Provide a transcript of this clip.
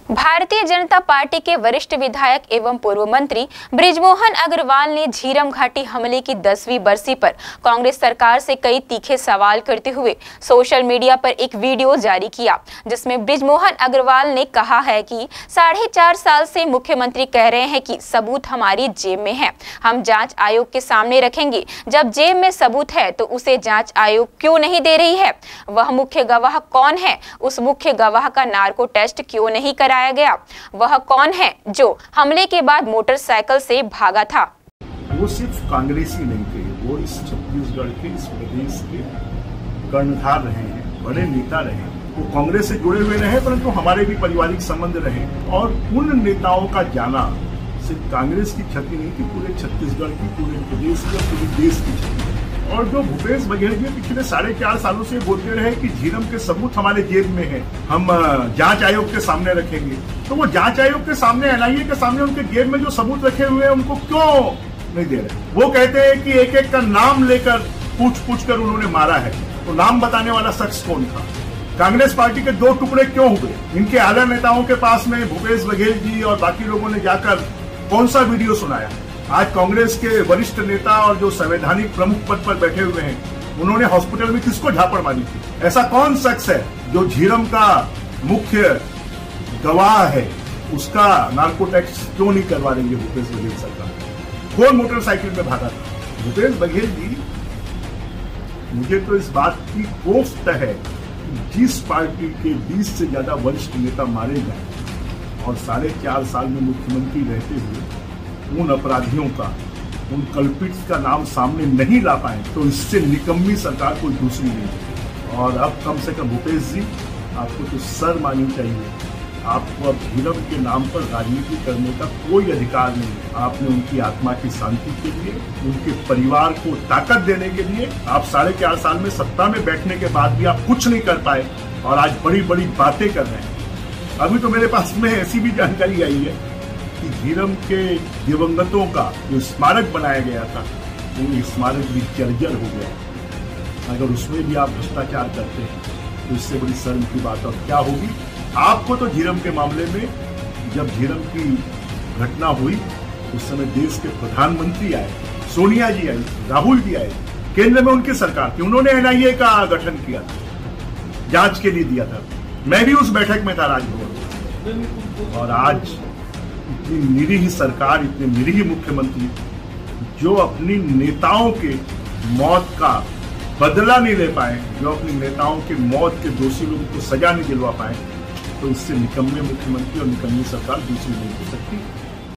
Bharatiya Janata party के वरिष्ठ विधायक एवं पूर्व मंत्री बृजमोहन अग्रवाल ने झीरम घाटी हमले की 10वीं बरसी पर कांग्रेस सरकार से कई तीखे सवाल करते हुए सोशल मीडिया पर एक वीडियो जारी किया, जिसमें बृजमोहन अग्रवाल ने कहा है कि 4.5 साल से मुख्यमंत्री कह रहे हैं कि सबूत हमारी जेब में है, हम जांच आयोग के सामने रखेंगे। जब जेब में सबूत है तो उसे जांच आयोग क्यों नहीं दे रही है? वह मुख्य गवाह कौन है? उस मुख्य गवाह का नार्को टेस्ट क्यों नहीं कराया गया? वह कौन है जो हमले के बाद मोटरसाइकिल से भागा था? वो सिर्फ कांग्रेसी नहीं थे, वो इस छत्तीसगढ़ के, इस प्रदेश के कर्णधार रहे हैं, बड़े नेता रहे हैं। वो कांग्रेस से जुड़े हुए रहे, परंतु हमारे भी पारिवारिक संबंध रहे। और उन नेताओं का जाना सिर्फ कांग्रेस की क्षति नहीं थी, पूरे छत्तीसगढ़ की, पूरे प्रदेश की, पूरे देश की क्षति। और जो भूपेश बघेल जी पिछले 4.5 सालों से बोलते रहे कि झीरम के सबूत हमारे जेब में है, हम जांच आयोग के सामने रखेंगे, तो वो जांच आयोग के सामने, एनआईए के सामने उनके जेब में जो सबूत रखे हुए हैं उनको क्यों नहीं दे रहे? वो कहते हैं कि एक एक का नाम लेकर पूछ कर उन्होंने मारा है, तो नाम बताने वाला शख्स कौन था? कांग्रेस पार्टी के 2 टुकड़े क्यों हुए? इनके आला नेताओं के पास में भूपेश बघेल जी और बाकी लोगों ने जाकर कौन सा वीडियो सुनाया? आज कांग्रेस के वरिष्ठ नेता और जो संवैधानिक प्रमुख पद पर बैठे हुए हैं, उन्होंने हॉस्पिटल में किसको झापड़ मारी थी? ऐसा कौन शख्स है जो झीरम का मुख्य गवाह है, उसका नार्को टेस्ट क्यों नहीं करवा रही है भूपेश बघेल सरकार? कौन मोटरसाइकिल में भागा था? भूपेश बघेल जी, मुझे तो इस बात की कोफ्त है कि जिस पार्टी के 20 से ज्यादा वरिष्ठ नेता मारे गए और 4.5 साल में मुख्यमंत्री रहते हुए उन अपराधियों का, उन कल्पिट्स का नाम सामने नहीं ला पाए, तो इससे निकम्मी सरकार कोई दूसरी नहीं है। और अब कम से कम भूपेश जी, आपको तो शर्म आनी चाहिए। आपको अब झीरम के नाम पर राजनीति करने का कोई अधिकार नहीं है। आपने उनकी आत्मा की शांति के लिए, उनके परिवार को ताकत देने के लिए, आप 4.5 साल में सत्ता में बैठने के बाद भी आप कुछ नहीं कर पाए और आज बड़ी बड़ी बातें कर रहे हैं। अभी तो मेरे पास में ऐसी भी जानकारी आई है कि झीरम के दिवंगतों का जो स्मारक बनाया गया था, वो स्मारक भी जर्जर हो गया। अगर उसमें भी आप भ्रष्टाचार करते हैं तो इससे बड़ी शर्म की बात और क्या होगी? आपको तो झीरम के मामले में, जब झीरम की घटना हुई उस समय देश के प्रधानमंत्री आए, सोनिया जी आई, राहुल जी आए, केंद्र में उनकी सरकार थी, उन्होंने एनआईए का गठन किया था, जांच के लिए दिया था। मैं भी उस बैठक में था राजभवन में। और आज इतनी निरीह सरकार, इतने निरीह मुख्यमंत्री जो अपनी नेताओं के मौत का बदला नहीं ले पाए, जो अपनी नेताओं के मौत के दोषी लोगों को सजा नहीं दिलवा पाए, तो इससे निकम्मे मुख्यमंत्री और निकम्मी सरकार दूसरी नहीं हो सकती।